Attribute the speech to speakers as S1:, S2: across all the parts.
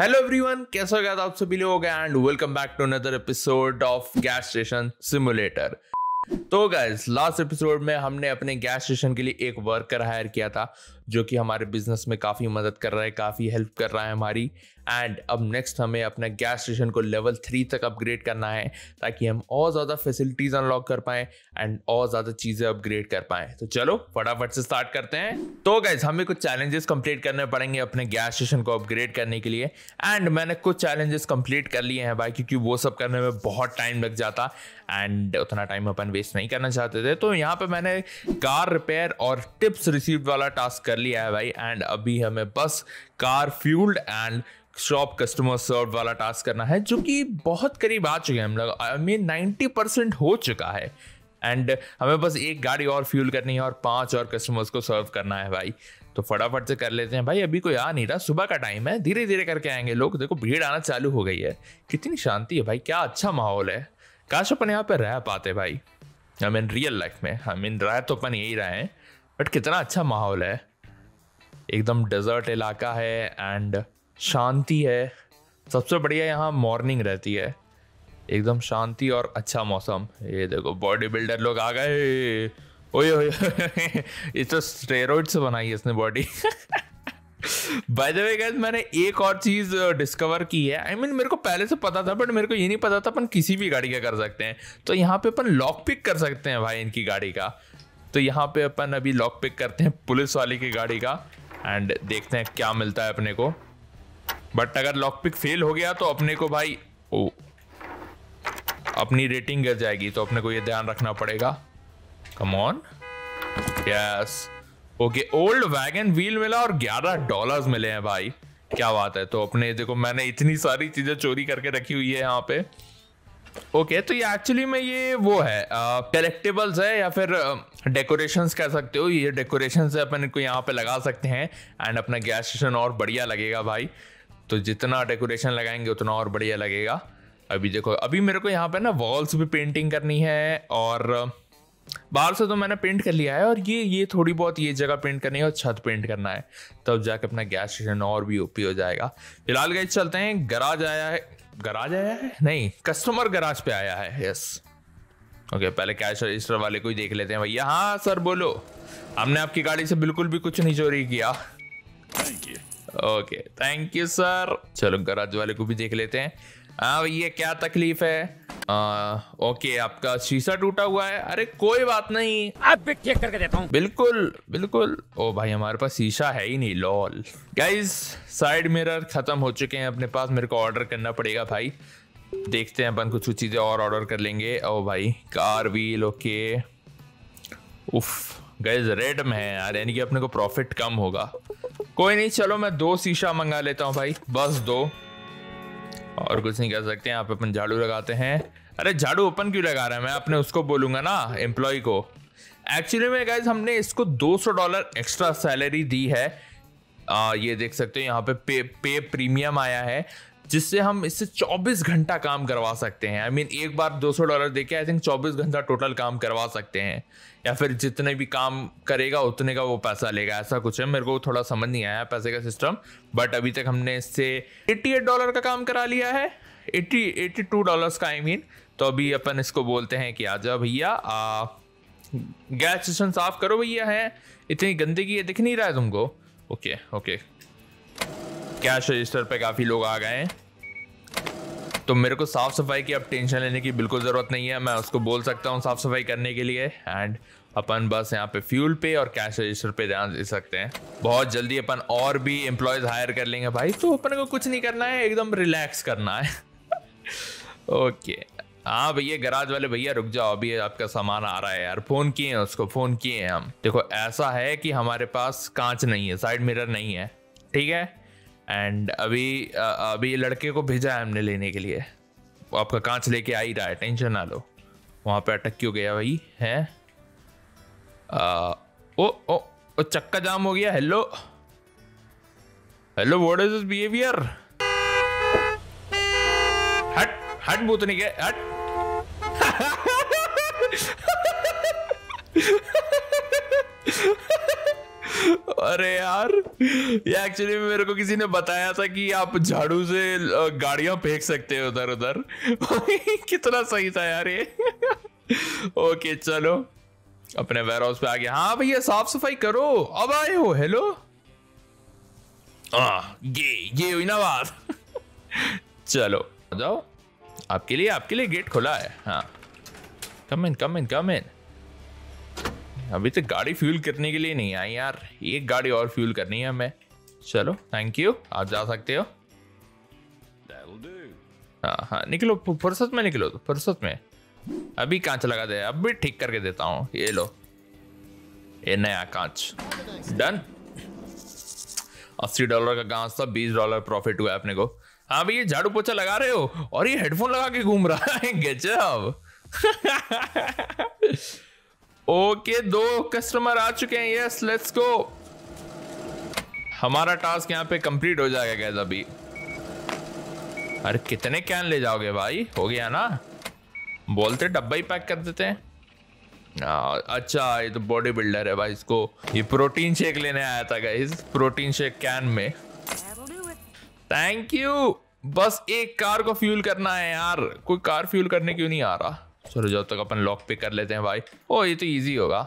S1: Hello everyone, कैसे हो गया आप सभी लोग and welcome back to another episode of gas station simulator. तो गाइस, लास्ट एपिसोड में हमने अपने गैस स्टेशन के लिए एक वर्कर हायर किया था जो कि हमारे बिजनेस में काफ़ी मदद कर रहा है, काफ़ी हेल्प कर रहा है हमारी। एंड अब नेक्स्ट हमें अपना गैस स्टेशन को लेवल 3 तक अपग्रेड करना है ताकि हम और ज़्यादा फैसिलिटीज़ अनलॉक कर पाएँ एंड और ज़्यादा चीज़ें अपग्रेड कर पाएँ। तो चलो फटाफट से स्टार्ट करते हैं। तो गाइस, हमें कुछ चैलेंजेस कंप्लीट करने पड़ेंगे अपने गैस स्टेशन को अपग्रेड करने के लिए। एंड मैंने कुछ चैलेंजेस कंप्लीट कर लिए हैं भाई, क्योंकि वो सब करने में बहुत टाइम लग जाता एंड उतना टाइम अपन वेस्ट नहीं करना चाहते थे। तो यहाँ पे मैंने कार रिपेयर और टिप्स रिसीव्ड वाला टास्क कर लिया है भाई। एंड अभी हमें बस car fuelled and shop customer serve वाला टास्क करना है, जो कि बहुत करीब आ चुके हैं हम लोग। आई मीन 90% हो चुका है एंड हमें बस एक गाड़ी और फ्यूल करनी है और 5 और कस्टमर्स को सर्व करना है भाई। तो फटाफट से कर लेते हैं भाई, अभी कोई आ नहीं रहा, सुबह का टाइम है, धीरे धीरे करके आएंगे लोग। देखो भीड़ आना चालू हो गई है, कितनी शांति है भाई, क्या अच्छा माहौल है। काश अपन यहाँ पे रह पाते भाई, आई मीन रियल लाइफ में। आई मीन रह तो अपन यही रहे हैं, बट कितना अच्छा माहौल है, एकदम डेजर्ट इलाका है एंड शांति है। सबसे बढ़िया यहाँ मॉर्निंग रहती है, एकदम शांति और अच्छा मौसम। ये देखो बॉडी बिल्डर लोग आ गए। ओए ओए ये तो स्टेरॉइड से बनाई है इसने body. By the way guys, मैंने एक और चीज डिस्कवर की है। आई मीन मेरे को पहले से पता था, बट मेरे को ये नहीं पता था अपन किसी भी गाड़ी का कर सकते हैं। तो यहाँ पे अपन लॉक पिक कर सकते हैं भाई इनकी गाड़ी का। तो यहाँ पे अपन अभी लॉक पिक करते हैं पुलिस वाली की गाड़ी का एंड देखते हैं क्या मिलता है अपने को। बट अगर लॉक पिक फेल हो गया तो अपने को भाई अपनी रेटिंग गिर जाएगी, तो अपने को ये ध्यान रखना पड़ेगा। Come on, yes okay. Old wagon wheel मिला और $11 मिले हैं भाई, क्या बात है। तो अपने देखो मैंने इतनी सारी चीजें चोरी करके रखी हुई है यहाँ पे। ओके तो ये एक्चुअली में ये वो है कलेक्टिबल्स है या फिर डेकोरेशंस कह सकते हो। ये डेकोरेशंस है, अपन इनको यहाँ पे लगा सकते हैं एंड अपना गैस स्टेशन और बढ़िया लगेगा भाई। तो जितना डेकोरेशन लगाएंगे उतना और बढ़िया लगेगा। अभी देखो, अभी मेरे को यहाँ पे ना वॉल्स भी पेंटिंग करनी है और बाहर से तो मैंने पेंट कर लिया है, और ये थोड़ी बहुत ये जगह पेंट करनी है और छत पेंट करना है, तब जाके अपना गैस स्टेशन और भी ओपी हो जाएगा। फिलहाल गाइस चलते हैं। गराज आया है नहीं, कस्टमर गराज पे आया है। यस ओके, पहले कैश रजिस्टर वाले को ही देख लेते हैं भैया। हाँ सर बोलो, हमने आपकी गाड़ी से बिल्कुल भी कुछ नहीं चोरी किया। Okay thank you sir. चलो गराज वाले को भी देख लेते हैं। हाँ भैया क्या तकलीफ है? ओके आपका शीशा टूटा हुआ है। अरे कोई बात नहीं,
S2: अब भी ठीक करके देता हूँ।
S1: बिल्कुल बिल्कुल। ओ भाई हमारे पास शीशा है ही नहीं, लॉल। गाइस साइड मिरर खत्म हो चुके हैं अपने पास, मेरे को ऑर्डर करना पड़ेगा भाई। देखते हैं अपन कुछ चीजें और ऑर्डर कर लेंगे। ओ भाई कार व्हील, ओके। उफ गाइस रेड में है यार, यानी कि अपने को प्रॉफिट कम होगा। कोई नहीं, चलो मैं 2 शीशा मंगा लेता हूँ भाई, बस 2, और कुछ नहीं कर सकते। यहाँ पे अपन झाड़ू लगाते हैं। अरे झाड़ू अपन क्यों लगा रहा है, मैं अपने उसको बोलूंगा ना, एम्प्लॉय को। एक्चुअली में गाइस हमने इसको $200 एक्स्ट्रा सैलरी दी है। ये देख सकते हो यहाँ पे पे प्रीमियम आया है, जिससे हम इससे 24 घंटा काम करवा सकते हैं। आई मीन एक बार $200 देके आई थिंक 24 घंटा टोटल काम करवा सकते हैं, या फिर जितने भी काम करेगा उतने का वो पैसा लेगा, ऐसा कुछ है। मेरे को थोड़ा समझ नहीं आया पैसे का सिस्टम, बट अभी तक हमने इससे $88 का काम करा लिया है, $82 का आई मीन। तो अभी अपन इसको बोलते हैं कि आजा भैया गैस स्टेशन साफ करो भैया, है इतनी गंदगी है, दिख नहीं रहा है तुमको? Okay okay. कैश रजिस्टर पे काफी लोग आ गए हैं, तो मेरे को साफ सफाई की अब टेंशन लेने की बिल्कुल जरूरत नहीं है। मैं उसको बोल सकता हूँ साफ सफाई करने के लिए एंड अपन बस यहाँ पे फ्यूल पे और कैश रजिस्टर पे ध्यान दे सकते हैं। बहुत जल्दी अपन और भी एम्प्लॉयज हायर कर लेंगे भाई, तो अपन को कुछ नहीं करना है, एकदम रिलैक्स करना है। ओके हाँ भैया गराज वाले भैया रुक जाओ, अभी आपका सामान आ रहा है यार। फोन किए हैं उसको, फोन किए हैं हम। देखो ऐसा है कि हमारे पास कांच नहीं है, साइड मिरर नहीं है, ठीक है। एंड अभी लड़के को भेजा है हमने लेने के लिए, वो आपका कांच लेके आ ही रहा है, टेंशन ना लो। वहां पे अटक क्यों गया भाई है? ओ चक्का जाम हो गया। Hello hello, what is this behaviour? हट हट भूतनी के हट। अरे यार, ये एक्चुअली मेरे को किसी ने बताया था कि आप झाड़ू से गाड़ियां फेंक सकते हो उधर उधर। कितना सही था यार ये। ओके चलो अपने वेयर हाउस पे आ गया। हाँ भैया साफ सफाई करो, अब आए हो। हेलो, ये हुई ना बात। चलो जाओ, आपके लिए गेट खुला है। हाँ कम इन कम इन कम इन। अभी तक गाड़ी फ्यूल करने के लिए नहीं आई यार, एक गाड़ी और फ्यूल करनी है हमें। चलो थैंक यू, आप जा सकते हो। हाँ हाँ निकलो, फुर्सत में निकलो, फुर्सत में। अभी कांच लगा दे, अब भी ठीक करके देता हूँ। ये लो, ये नया कांच डन। $80 का कांच था, $20 प्रॉफिट हुआ अपने को। हाँ भैया झाड़ू पोछा लगा रहे हो और ये हेडफोन लगा के घूम रहा है। गजब। ओके 2 कस्टमर आ चुके हैं। Yes let's go. हमारा टास्क यहाँ पे कंप्लीट हो जाएगा गैस अभी। अरे कितने कैन ले जाओगे भाई, हो गया ना? बोलते डब्बा ही पैक कर देते हैं। अच्छा ये तो बॉडी बिल्डर है भाई, इसको ये प्रोटीन शेक लेने आया था गाइस, प्रोटीन शेक कैन में। Thank you. बस एक कार को फ्यूल करना है यार, कोई कार फ्यूल करने क्यों नहीं आ रहा? चलो जब तक अपन लॉक पे कर लेते हैं भाई। ओ ये तो इजी होगा।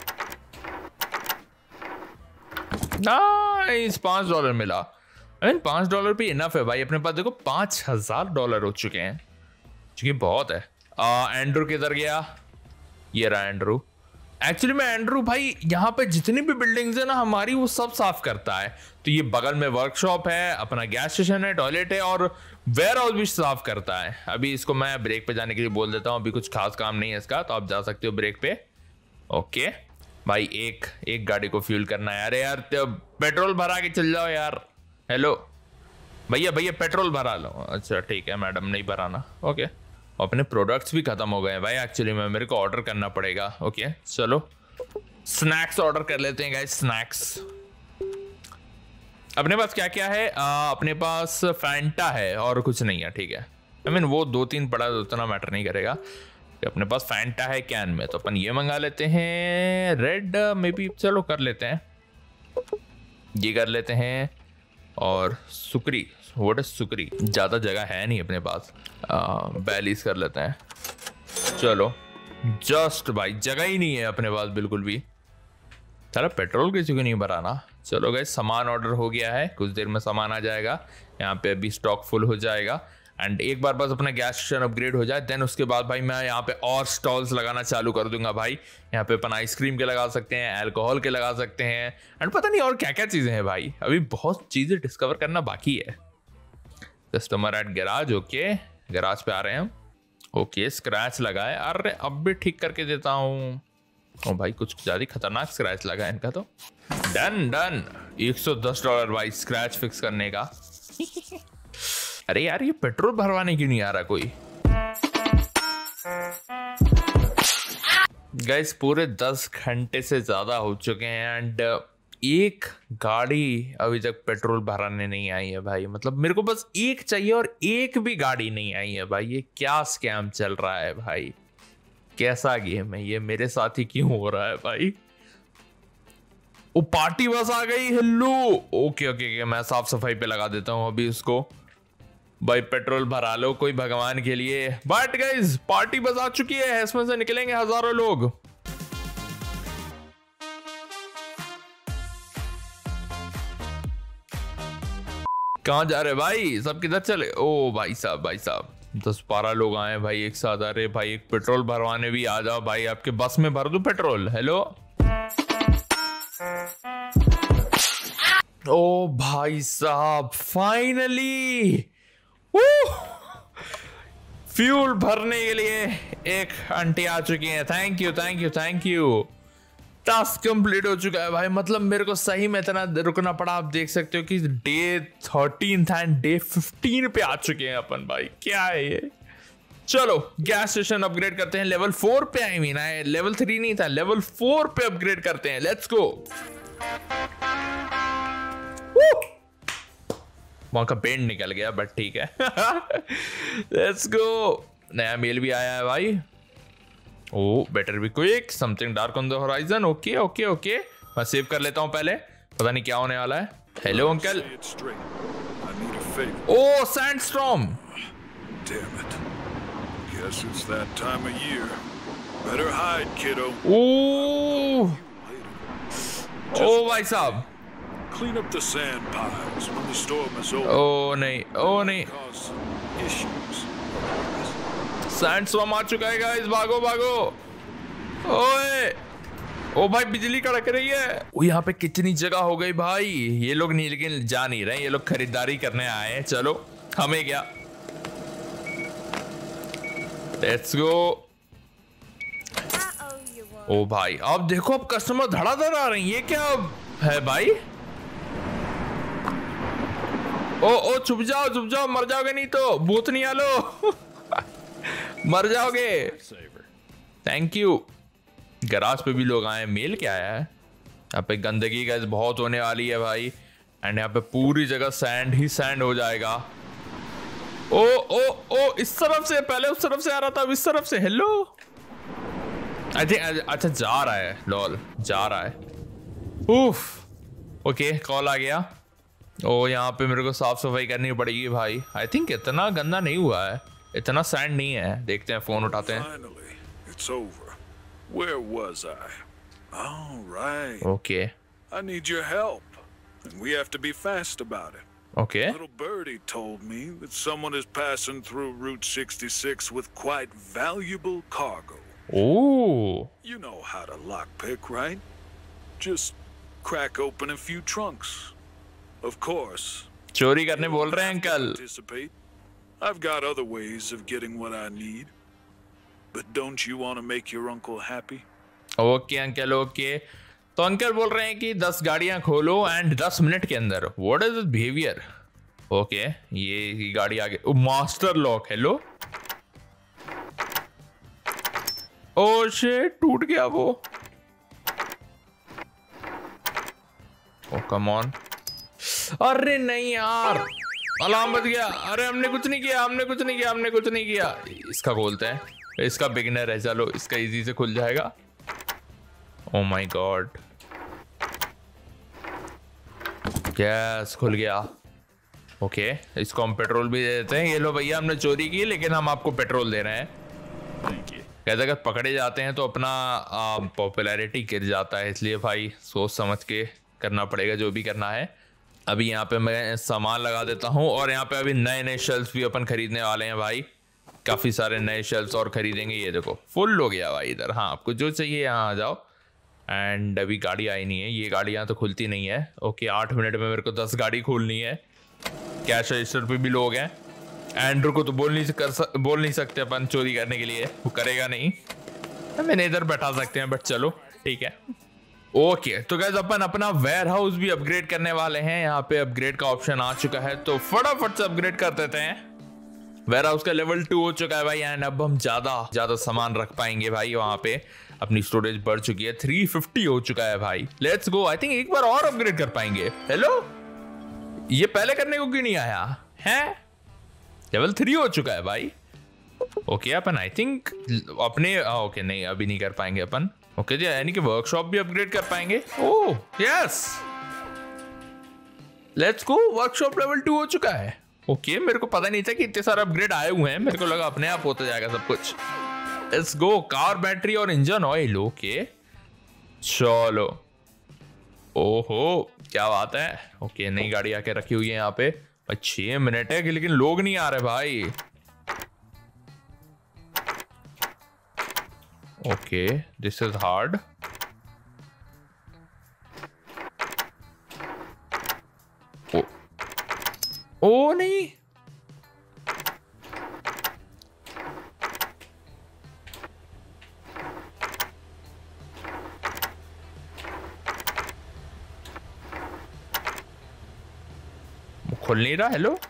S1: नाइस, $5 मिला। $5 भी इनफ है भाई अपने पास। देखो $5000 हो चुके हैं, क्योंकि बहुत है। एंड्रू किधर गया? ये रहा एंड्रू। एक्चुअली में एंड्रू भाई यहाँ पे जितनी भी बिल्डिंग्स है ना हमारी, वो सब साफ करता है। तो ये बगल में वर्कशॉप है, अपना गैस स्टेशन है, टॉयलेट है और वेयर हाउस भी साफ करता है। अभी इसको मैं ब्रेक पे जाने के लिए बोल देता हूँ, अभी कुछ खास काम नहीं है इसका, तो आप जा सकते हो ब्रेक पे। ओके भाई, एक गाड़ी को फ्यूल करना है। अरे यार पेट्रोल भरा के चल जाओ यार। हेलो भैया पेट्रोल भरा लो। अच्छा ठीक है मैडम, नहीं भराना। ओके, अपने प्रोडक्ट्स भी खत्म हो गए हैं भाई एक्चुअली में, मेरे को ऑर्डर करना पड़ेगा। ओके चलो स्नैक्स ऑर्डर कर लेते हैं गाइस। स्नैक्स अपने पास क्या क्या है? अपने पास फैंटा है और कुछ नहीं है, ठीक है। आई मीन वो 2-3 पड़ा तो उतना मैटर नहीं करेगा। अपने पास फैंटा है कैन में, तो अपन ये मंगा लेते हैं। रेड में भी चलो कर लेते हैं, ये कर लेते हैं। और सुकरी, व्हाट इज सुकरी? ज्यादा जगह है नहीं अपने पास, बैलीज कर लेते हैं। चलो जस्ट भाई जगह ही नहीं है अपने पास बिल्कुल भी। चलो पेट्रोल किसी को नहीं भराना। चलो गाइस सामान ऑर्डर हो गया है, कुछ देर में सामान आ जाएगा। यहाँ पे अभी स्टॉक फुल हो जाएगा। एंड एक बार बस अपना गैस स्टेशन अपग्रेड हो जाए, देन उसके बाद भाई मैं यहाँ पे और स्टॉल्स लगाना चालू कर दूंगा भाई। यहाँ पे अपन आइसक्रीम के लगा सकते हैं, अल्कोहल के लगा सकते हैं, एंड पता नहीं और क्या क्या चीजें हैं भाई। अभी बहुत चीजें डिस्कवर करना बाकी है। Customer at garage. Okay garage पे आ रहे हैं हम। ओके स्क्रैच लगा है, अरे अब भी ठीक करके देता हूँ। ओ भाई कुछ ज्यादा खतरनाक स्क्रैच लगा है इनका तो। डन डन, $110 भाई स्क्रैच फिक्स करने का। अरे यार ये पेट्रोल भरवाने क्यों नहीं आ रहा कोई? गाइस पूरे 10 घंटे से ज्यादा हो चुके हैं एंड एक गाड़ी अभी तक पेट्रोल भराने नहीं आई है भाई। मतलब मेरे को बस एक चाहिए और एक भी गाड़ी नहीं आई है भाई। ये क्या स्कैम चल रहा है भाई? कैसा गेम है ये? मेरे साथ ही क्यों हो रहा है भाई? ओ पार्टी बस आ गई। हेलो ओके ओके, मैं साफ सफाई पे लगा देता हूँ अभी उसको। भाई पेट्रोल भरा लो कोई भगवान के लिए। बट गाइस पार्टी बस आ चुकी है, इसमें से निकलेंगे हजारों लोग। कहाँ जा रहे भाई? सब किधर चले? ओ भाई साहब 10-12 लोग आए भाई एक साथ। अरे भाई एक पेट्रोल भरवाने भी आ जाओ भाई, आपके बस में भर दूं पेट्रोल? हेलो ओ भाई साहब फाइनली फ्यूल भरने के लिए एक आंटी आ चुकी है। Thank you. टास्क कंप्लीट हो चुका है भाई। मतलब मेरे को सही में इतना रुकना पड़ा। आप देख सकते हो कि डे 13 था एंड डे 15 पे आ चुके हैं अपन भाई। क्या है ये? चलो गैस स्टेशन अपग्रेड करते हैं लेवल 4 पे। आई मीन लेवल 3 नहीं था, लेवल 4 पे अपग्रेड करते हैं। Let's go. वहां का पेंट निकल गया बट ठीक है। Let's go. नया मेल भी आया है भाई। Oh better be quick, something dark on the horizon. Okay मैं सेव कर लेता हूँ पहले, पता नहीं क्या होने वाला है। Hello uncle. Oh sandstorm. ओ भाई साहब।
S2: Clean up the sand piles when the storm is over.
S1: ओ नहीं, ओ नहीं,
S2: Issues.
S1: सैंडस्टॉर्म आ चुका है गाइस, भागो भागो। ओए, ओ भाई बिजली कड़क रही है। ओ यहाँ पे कितनी जगह हो गई भाई। ये लोग नहीं, लेकिन जा नहीं रहे, ये लोग खरीदारी करने आए हैं। चलो हमें क्या, लेट्स गो। ओ भाई अब देखो, अब कस्टमर धड़ाधड़ आ रहे हैं। ये क्या है भाई? ओ छुप जाओ, मर जाओगे नहीं तो, भूत नहीं आलो। मर जाओगे। Thank you. गराज पे भी लोग आए, मेल क्या आया है? यहाँ पे गंदगी गैस बहुत होने वाली है भाई, एंड यहाँ पे पूरी जगह सैंड ही सैंड हो जाएगा। ओ इस तरफ से, पहले उस तरफ से आ रहा था, अब इस तरफ से। हेलो, आई थिंक, अच्छा जा रहा है, लॉल जा रहा है। उफ, ओके कॉल आ गया। ओ यहाँ पे मेरे को साफ सफाई करनी पड़ेगी भाई। आई थिंक इतना गंदा नहीं हुआ है, इतना सैंड नहीं है। देखते हैं, फोन उठाते हैं।
S2: Finally, it's over. Where was I? All right.
S1: Okay
S2: I need your help, and we have to be fast about it.
S1: Okay,
S2: Little birdie told me that someone is passing through Route 66 with quite valuable cargo.
S1: Oh
S2: You know how to lockpick, right? Just crack open a few trunks. Of course.
S1: चोरी करने बोल रहे हैं uncle.
S2: Participate. I've got other ways of getting what I need. But don't you want to make your uncle happy?
S1: Okay uncle, okay. तो uncle बोल रहे हैं कि 10 गाड़ियां खोलो एंड 10 मिनट के अंदर। What is this behaviour? Okay, ये गाड़ी आगे। Master lock. Hello, oh shit, टूट गया वो। Oh come on. अरे नहीं यार, अलार्म बज गया। अरे हमने कुछ नहीं किया। इसका खोलते हैं, इसका बिगिनर है, चलो इसका इजी से खुल जाएगा। ओ माय गॉड, यस खुल गया। ओके, इसको हम पेट्रोल भी दे देते हैं। ये लो भैया, हमने चोरी की लेकिन हम आपको पेट्रोल दे रहे हैं। कहते अगर पकड़े जाते हैं तो अपना पॉपुलैरिटी गिर जाता है, इसलिए भाई सोच समझ के करना पड़ेगा जो भी करना है। अभी यहाँ पे मैं सामान लगा देता हूँ, और यहाँ पे अभी नए नए शेल्फ भी अपन खरीदने वाले हैं भाई। काफ़ी सारे नए शेल्फ्स और खरीदेंगे। ये देखो फुल हो गया भाई इधर। हाँ, आपको जो चाहिए यहाँ आ जाओ। एंड अभी गाड़ी आई नहीं है, ये गाड़ियाँ तो खुलती नहीं है। ओके, 8 मिनट में मेरे को 10 गाड़ी खोलनी है। कैश रजिस्टर पे भी लोग हैं। एंड्रू को तो बोल नहीं सकते अपन चोरी करने के लिए, वो करेगा नहीं। मैंने इधर बैठा सकते हैं, बट चलो ठीक है। ओके, तो गाइस अपन अपना वेयर हाउस भी अपग्रेड करने वाले हैं। यहाँ पे अपग्रेड का ऑप्शन आ चुका है, तो फटाफट से अपग्रेड कर देते हैं। वेयर हाउस का लेवल 2 हो चुका है भाई, एंड अब हम ज्यादा सामान रख पाएंगे भाई। वहां पे अपनी स्टोरेज बढ़ चुकी है, 350 हो चुका है भाई। Let's go. आई थिंक एक बार और अपग्रेड कर पाएंगे। हेलो, ये पहले करने को क्यों नहीं आया है? लेवल 3 हो चुका है भाई। ओके, अपन आई थिंक अपने ओके नहीं, अभी नहीं कर पाएंगे अपन। ओके जी, यानी कि वर्कशॉप भी अपग्रेड कर पाएंगे। Oh yes, let's go. Workshop level 2 हो चुका है। ओके, मेरे को पता नहीं था कि इतने सारे अपग्रेड आए हुए हैं। मेरे को लगा अपने आप होता जाएगा सब कुछ। Let's go. कार बैटरी और इंजन ऑयल। ओके चलो। ओहो क्या बात है। ओके, नई गाड़ी आके रखी हुई है यहाँ पे। 6 मिनट है कि, लेकिन लोग नहीं आ रहे भाई। Okay, this is hard. Oh नहीं, खुल नहीं रहा। हेलो,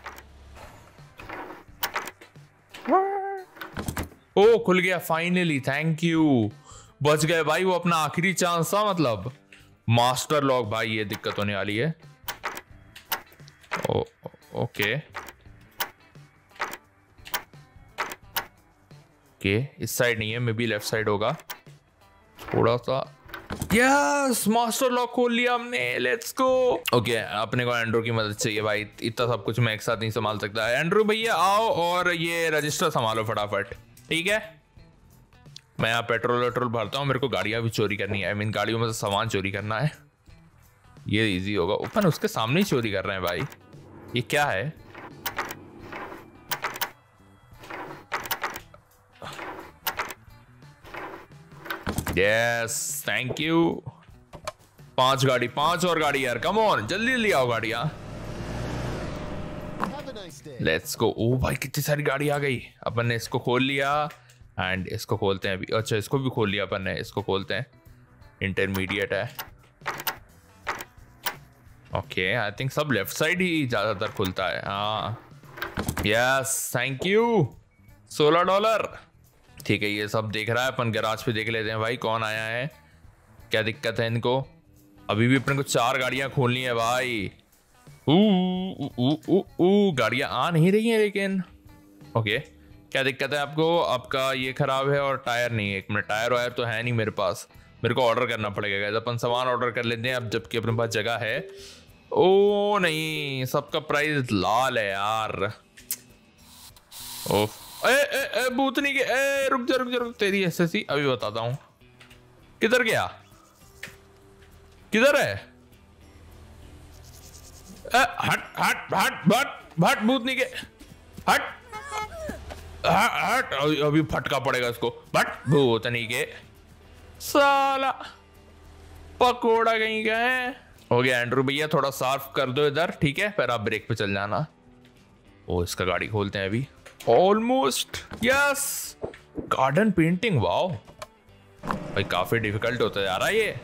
S1: ओ खुल गया फाइनली, थैंक यू। बच गए भाई, वो अपना आखिरी चांस था। मतलब मास्टर लॉक भाई, ये दिक्कत होने वाली है। ओके ओके, इस साइड नहीं है, मे बी लेफ्ट साइड होगा। थोड़ा सा यस, मास्टर लॉक खोल लिया हमने, लेट्स गो। ओके, अपने को एंड्रू की मदद चाहिए भाई, इतना सब कुछ मैं एक साथ नहीं संभाल सकता। एंड्रू भैया आओ और ये रजिस्टर संभालो फटाफट, ठीक है? मैं यहाँ पेट्रोल भरता हूँ, मेरे को गाड़ियाँ भी चोरी करनी है, आई मीन गाड़ियों में से सामान चोरी करना है, ये इजी होगा। अपन उसके सामने ही चोरी कर रहे हैं भाई, ये क्या है? Yes, thank you. 5 और गाड़ी यार, कम ऑन, जल्दी जल्दी आओ गाड़ियां। Let's go. ओ भाई कितनी सारी गाड़ी आ गई। अपन ने इसको खोल लिया एंड इसको खोलते हैं अभी। अच्छा, इसको भी खोल लिया अपन ने, इसको खोलते हैं, इंटरमीडिएट है। ओके, आई थिंक सब लेफ्ट साइड ही ज्यादातर खुलता है। हाँ, यस, थैंक यू। $16। ठीक है, ये सब देख रहा है, अपन गैराज पे देख लेते हैं भाई कौन आया है, क्या दिक्कत है इनको। अभी भी अपन को 4 गाड़ियां खोलनी है भाई। गाड़ियां आ नहीं रही हैं लेकिन। ओके, क्या दिक्कत है आपको? आपका ये खराब है और टायर नहीं है। एक मिनट, टायर वायर तो है नहीं मेरे पास, मेरे को ऑर्डर करना पड़ेगा। अपन सामान ऑर्डर कर लेते हैं अब, जबकि अपने पास जगह है। ओ नहीं, सबका प्राइस लाल है यार। ओफ, ए भूतनी के, रुक जा, तेरी एसएससी अभी बताता हूँ। किधर गया? किधर है? हट भूतनी के, हट। अभी फटका पड़ेगा इसको, बट भूतनी के साला पकोड़ा कहीं का है। हो गया एंड्रू भैया, थोड़ा साफ कर दो इधर, ठीक है? फिर आप ब्रेक पे चल जाना। ओ, इसका गाड़ी खोलते हैं अभी। Almost, yes. Garden painting, wow भाई, काफी डिफिकल्ट होता जा रहा है ये।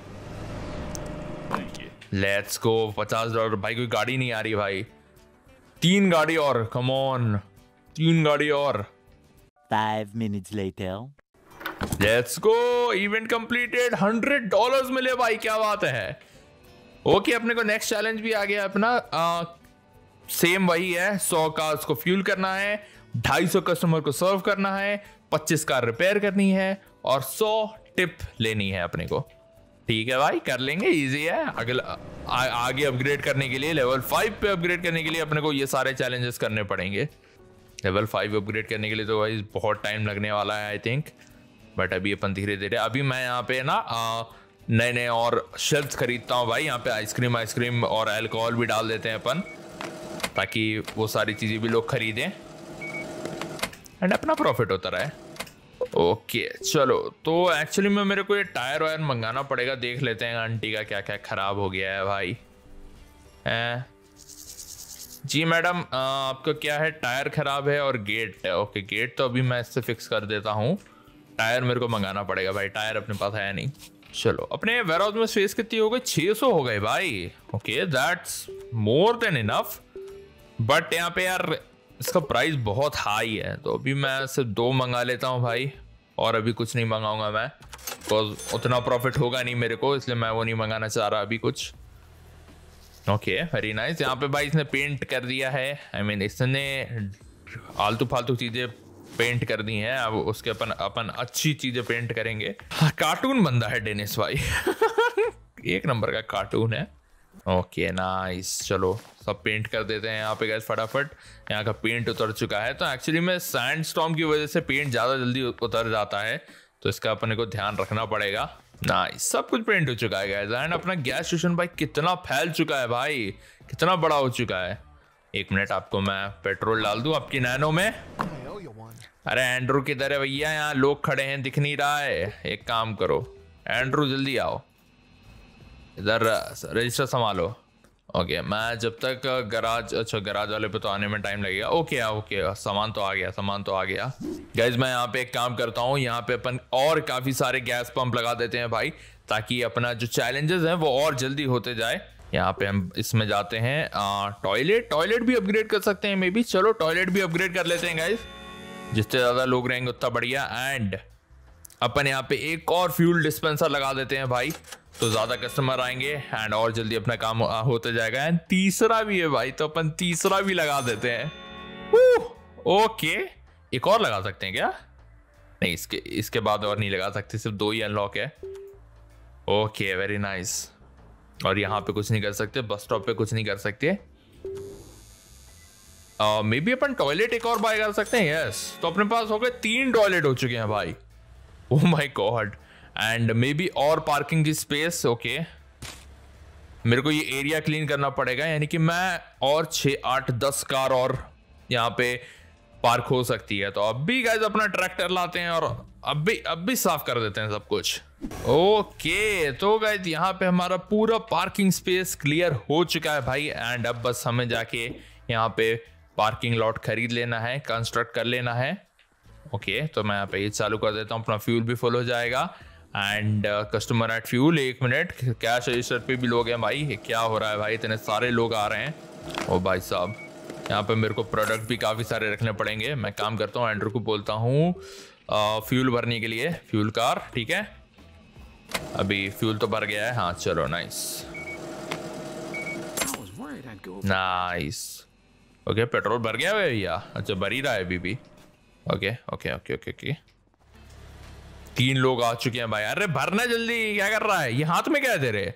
S1: Let's go. $50 भाई, कोई गाड़ी नहीं आ रही भाई। 3 गाड़ी और, कम ऑन, 3 गाड़ी और।
S3: 5 minutes later.
S1: Let's go, event completed. $100 मिले भाई, क्या बात है। ओके, अपने को नेक्स्ट चैलेंज भी आ गया अपना। सेम वही है, 100 कार्स को फ्यूल करना है, 250 कस्टमर को सर्व करना है, 25 कार रिपेयर करनी है और 100 टिप लेनी है अपने को। ठीक है भाई, कर लेंगे, इजी है। आगे अपग्रेड करने के लिए, लेवल 5 पे अपग्रेड करने के लिए अपने को ये सारे चैलेंजेस करने पड़ेंगे। लेवल 5 अपग्रेड करने के लिए तो भाई बहुत टाइम लगने वाला है आई थिंक, बट अभी अपन धीरे धीरे। अभी मैं यहाँ पे ना नए और शेल्फ्स खरीदता हूँ भाई। यहाँ पे आइसक्रीम और अल्कोहल भी डाल देते हैं अपन, ताकि वो सारी चीजें भी लोग खरीदें एंड अपना प्रॉफिट होता रहे। ओके चलो, तो एक्चुअली में मेरे को ये टायर वायर मंगाना पड़ेगा। देख लेते हैं आंटी का क्या क्या खराब हो गया है भाई। जी मैडम, आपका क्या है? टायर खराब है और गेट है। ओके, गेट तो अभी मैं इससे फिक्स कर देता हूँ, टायर मेरे को मंगाना पड़ेगा भाई, टायर अपने पास है नहीं। चलो, अपने वेयरहाउस में स्पेस कितनी हो गई? 600 हो गए भाई। Okay, that's more than enough, but यहाँ पे यार इसका प्राइस बहुत हाई है, तो अभी मैं सिर्फ 2 मंगा लेता हूँ भाई, और अभी कुछ नहीं मंगाऊंगा मैं, बिकॉज उतना प्रॉफिट होगा नहीं मेरे को, इसलिए मैं वो नहीं मंगाना चाह रहा अभी कुछ। Okay, very nice. यहाँ पे भाई इसने पेंट कर दिया है, आई मीन इसने आलतू फालतू चीजें पेंट कर दी हैं, अब उसके अपन अच्छी चीजें पेंट करेंगे। कार्टून बंदा है डेनिस भाई एक नंबर का कार्टून है। ओके नाइस, चलो सब पेंट कर देते हैं यहाँ पे गाइस फटाफट। यहाँ का पेंट उतर चुका है, तो एक्चुअली में सैंडस्टॉर्म की वजह से पेंट ज़्यादा जल्दी उतर जाता है, तो इसका अपने को ध्यान रखना पड़ेगा। नाइस, सब कुछ पेंट हो चुका है गाइस। एंड अपना गैस स्टेशन भाई कितना फैल चुका है भाई, कितना बड़ा हो चुका है। 1 मिनट, आपको मैं पेट्रोल डाल दूँ आपकी नैनो में। अरे एंड्रू किधर है भैया? यहाँ लोग खड़े हैं, दिख नहीं रहा है। एक काम करो एंड्रू, जल्दी आओ इधर, रजिस्टर संभालो। ओके, मैं जब तक गराज, अच्छा गराज वाले पे तो आने में टाइम लगेगा। ओके सामान तो आ गया गाइज। मैं यहाँ पे एक काम करता हूँ, यहाँ पे अपन और काफी सारे गैस पंप लगा देते हैं भाई, ताकि अपना जो चैलेंजेस हैं वो और जल्दी होते जाए। यहाँ पे हम इसमें जाते हैं, टॉयलेट भी अपग्रेड कर सकते हैं मे बी। चलो टॉयलेट भी अपग्रेड कर लेते हैं गाइज, जितने ज्यादा लोग रहेंगे उतना बढ़िया। एंड अपन यहाँ पे एक और फ्यूल डिस्पेंसर लगा देते हैं भाई, तो ज्यादा कस्टमर आएंगे एंड और जल्दी अपना काम होते जाएगा। एंड तीसरा भी है भाई, तो अपन तीसरा भी लगा देते हैं। ओके, एक और लगा सकते हैं क्या? नहीं, इसके बाद और नहीं लगा सकते, सिर्फ 2 ही अनलॉक है। Okay very nice. और यहाँ पे कुछ नहीं कर सकते, बस स्टॉप पे कुछ नहीं कर सकते। मे बी अपन टॉयलेट एक और बाय कर सकते हैं। यस, तो अपने पास हो गए 3 टॉयलेट हो चुके हैं भाई। Oh my god. And maybe और पार्किंग की स्पेस। ओके, मेरे को ये एरिया क्लीन करना पड़ेगा, यानी कि मैं और 6, 8, 10 कार और यहाँ पे पार्क हो सकती है। तो अब भी गाइस अपना ट्रैक्टर लाते हैं और अब भी साफ कर देते हैं सब कुछ। ओके, तो गाइस यहाँ पे हमारा पूरा पार्किंग स्पेस क्लियर हो चुका है भाई। एंड अब बस हमें जाके यहाँ पे पार्किंग लॉट खरीद लेना है, कंस्ट्रक्ट कर लेना है। ओके, तो मैं यहाँ पे ये चालू कर देता हूँ, अपना फ्यूल भी फुल हो जाएगा। And customer at fuel, 1 minute, cash register पे भी लोग हैं भाई। क्या हो रहा है भाई, इतने सारे लोग आ रहे हैं। ओ भाई साहब, यहाँ पे मेरे को प्रोडक्ट भी काफ़ी सारे रखने पड़ेंगे। मैं काम करता हूँ, एंड्रू को बोलता हूँ फ्यूल भरने के लिए, फ्यूल कार। ठीक है, अभी फ्यूल तो भर गया है। हाँ चलो, नाइस नाइस। ओके, पेट्रोल भर गया है भैया? अच्छा, भर ही रहा है अभी भी। Okay okay okay okay okay, 3 लोग आ चुके हैं भाई। अरे भरना जल्दी, क्या कर रहा है ये? हाथ में क्या है तेरे?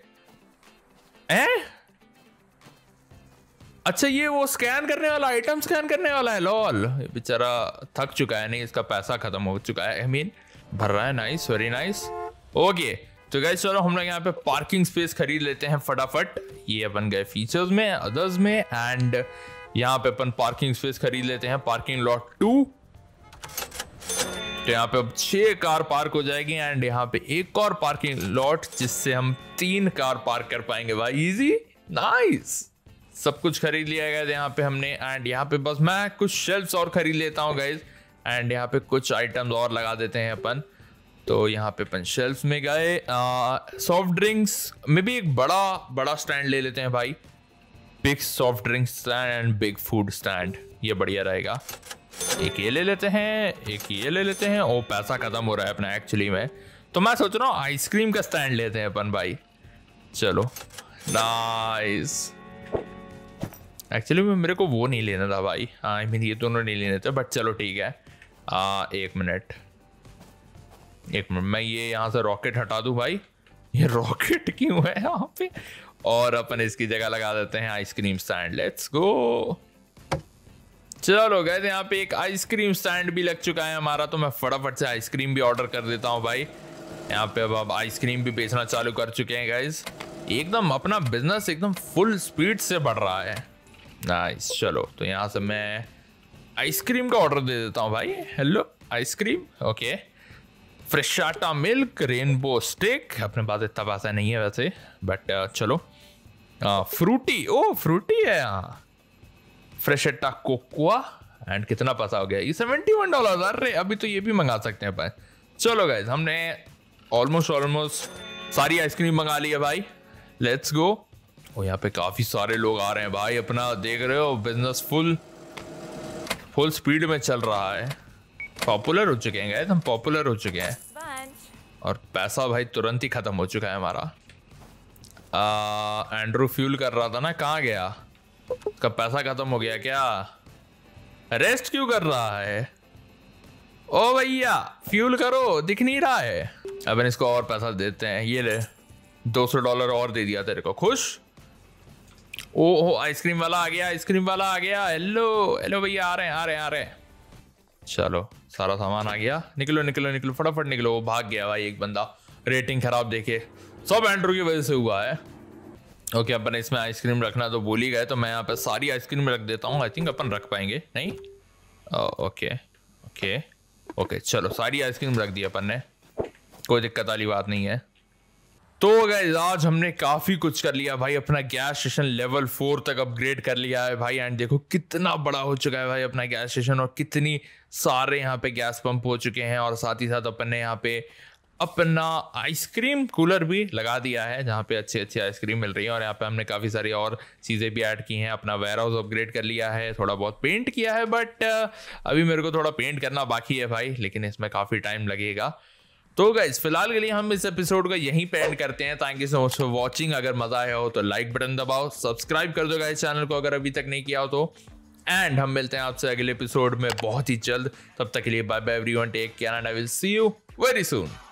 S1: अच्छा, ये वो स्कैन करने वाला, आइटम स्कैन करने वाला है। लॉल, बेचारा थक चुका है, नहीं इसका पैसा खत्म हो चुका है। आई मीन भर रहा है। Nice, very nice. ओके, तो गाइस चलो हम लोग यहाँ पे पार्किंग स्पेस खरीद लेते हैं फटाफट। ये अपन गए फीचर्स में, अदर्स में, एंड यहाँ पे अपन पार्किंग स्पेस खरीद लेते हैं, पार्किंग लॉट 2। तो यहाँ पे अब 6 कार पार्क हो जाएगी एंड यहाँ पे एक और पार्किंग लॉट जिससे हम 3 कार पार्क कर पाएंगे भाई। Easy, nice. सब कुछ खरीद लिया गया यहाँ पे हमने। एंड यहाँ पे बस मैं कुछ शेल्फ्स और खरीद लेता हूँ गाइज। एंड यहाँ पे कुछ आइटम्स और लगा देते हैं अपन। तो यहाँ पे अपन शेल्फ्स में गए। सॉफ्ट ड्रिंक्स में भी एक बड़ा स्टैंड ले लेते हैं भाई। Big soft drinks stand and big food stand, ये बढ़िया रहेगा। एक ये ले लेते हैं, एक ये ले लेते हैं। ओ, पैसा खत्म हो रहा है अपना एक्चुअली में। तो मैं सोच रहा हूँ आइसक्रीम का स्टैंड लेते हैं अपन भाई। चलो, नाइस। एक्चुअली में मेरे को वो नहीं लेना था भाई। आई मीन ये दोनों नहीं लेने थे, बट चलो ठीक है। 1 मिनट, मैं ये यहाँ से रॉकेट हटा दूं भाई। ये रॉकेट क्यों है यहाँ पे? और अपन इसकी जगह लगा देते हैं आइसक्रीम स्टैंड। Let's go. चलो गए, यहाँ पे एक आइसक्रीम स्टैंड भी लग चुका है हमारा। तो मैं फटाफट से आइसक्रीम भी ऑर्डर कर देता हूँ भाई। यहाँ पे अब आइसक्रीम भी बेचना चालू कर चुके हैं गाइज। एकदम अपना बिजनेस एकदम फुल स्पीड से बढ़ रहा है। नाइस। चलो, तो यहाँ से मैं आइसक्रीम का ऑर्डर दे देता हूँ भाई। Hello ice cream. ओके, फ्रेशाटा मिल्क, रेनबो स्टिक। अपने पास इतना पैसा नहीं है वैसे, बट चलो। फ्रूटी, ओ फ्रूटी है यहाँ। फ्रेशेटा कोकोआ। एंड कितना पैसा हो गया? ये $71। अरे अभी तो ये भी मंगा सकते हैं अपन। चलो गाइज, हमने ऑलमोस्ट सारी आइसक्रीम मंगा ली है भाई। Let's go. और यहाँ पे काफी सारे लोग आ रहे हैं भाई। अपना देख रहे हो बिजनेस फुल स्पीड में चल रहा है। पॉपुलर हो चुके हैं गाइस, हम पॉपुलर हो चुके हैं। और पैसा भाई तुरंत ही खत्म हो चुका है हमारा। एंड्रू फ्यूल कर रहा था ना, कहाँ गया? उसका पैसा खत्म हो गया क्या? रेस्ट क्यों कर रहा है? ओ भैया फ्यूल करो, दिख नहीं रहा है। अब इसको और पैसा देते हैं। ये ले, $200 और दे दिया तेरे को। खुश? ओ आइसक्रीम वाला आ गया, आइसक्रीम वाला आ गया। हेलो भैया, आ रहे हैं। चलो, सारा सामान आ गया। निकलो फटाफट निकलो। वो भाग गया भाई एक बंदा, रेटिंग खराब देखे। सब एंड्रू की वजह से हुआ है। ओके, अपन इसमें आइसक्रीम रखना तो भूल ही गए, तो मैं यहाँ पे सारी आइसक्रीम रख देता हूँ। आई थिंक अपन रख पाएंगे, नहीं? ओके, चलो सारी आइसक्रीम रख दी अपन ने, कोई दिक्कत वाली बात नहीं है। तो गाइस, आज हमने काफी कुछ कर लिया भाई। अपना गैस स्टेशन लेवल 4 तक अपग्रेड कर लिया है भाई। एंड देखो कितना बड़ा हो चुका है भाई अपना गैस स्टेशन, और कितनी सारे यहाँ पे गैस पंप हो चुके हैं। और साथ ही साथ अपन ने यहाँ पे अपना आइसक्रीम कूलर भी लगा दिया है, जहाँ पे अच्छी आइसक्रीम मिल रही है। और यहाँ पे हमने काफ़ी सारी और चीज़ें भी ऐड की हैं। अपना वेयर हाउस अपग्रेड कर लिया है, थोड़ा बहुत पेंट किया है, बट अभी मेरे को थोड़ा पेंट करना बाकी है भाई, लेकिन इसमें काफ़ी टाइम लगेगा। तो गाइस, फिलहाल के लिए हम इस एपिसोड को यहीं पे एंड करते हैं। Thank you so much for watching. अगर मजा आया हो तो लाइक बटन दबाओ, सब्सक्राइब कर दो गाइस चैनल को अगर अभी तक नहीं किया हो तो। एंड हम मिलते हैं आपसे अगले एपिसोड में बहुत ही जल्द। तब तक के लिए bye bye everyone, take care and I will see you very soon.